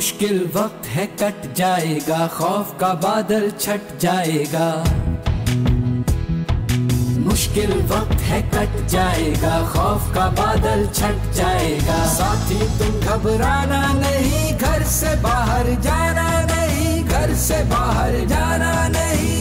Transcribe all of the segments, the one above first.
मुश्किल वक्त है कट जाएगा, खौफ का बादल छट जाएगा। मुश्किल वक्त है कट जाएगा, खौफ का बादल छट जाएगा। साथी तुम घबराना नहीं, घर से बाहर जाना नहीं, घर से बाहर जाना नहीं।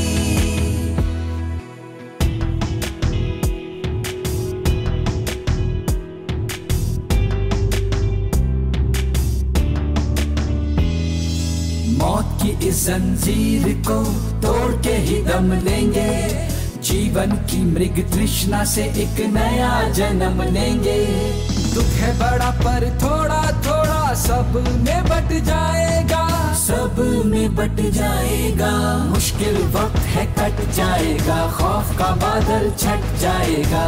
मौत की इस जंजीर को तोड़ के ही दम लेंगे, जीवन की मृग तृष्णा से एक नया जन्म लेंगे। दुख है बड़ा पर थोड़ा थोड़ा सब में बट जाएगा, सब में बट जाएगा। मुश्किल वक्त है कट जाएगा, खौफ का बादल छट जाएगा।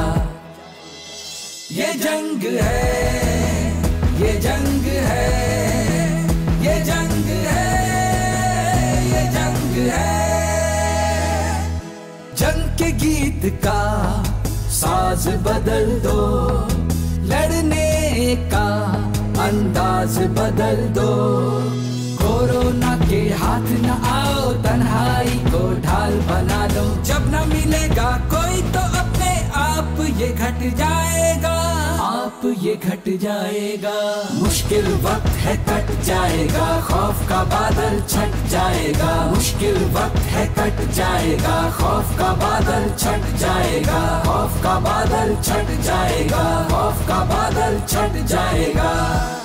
ये जंग है, ये जंग है, ये जंग है, ये जंग है। जंग के गीत का साज बदल दो, लड़ने का अंदाज बदल दो। कोरोना के हाथ न आओ, तन्हाई को ढाल बना लो। जब न मिलेगा कोई तो अपने आप ये घट जाएगा, आप ये घट जाएगा। मुश्किल वक्त है कट जाएगा, खौफ का बादल छट जाएगा। मुश्किल वक्त है कट जाएगा, खौफ का बादल छट जाएगा। खौफ का बादल छट जाएगा, खौफ का बादल छट जाएगा।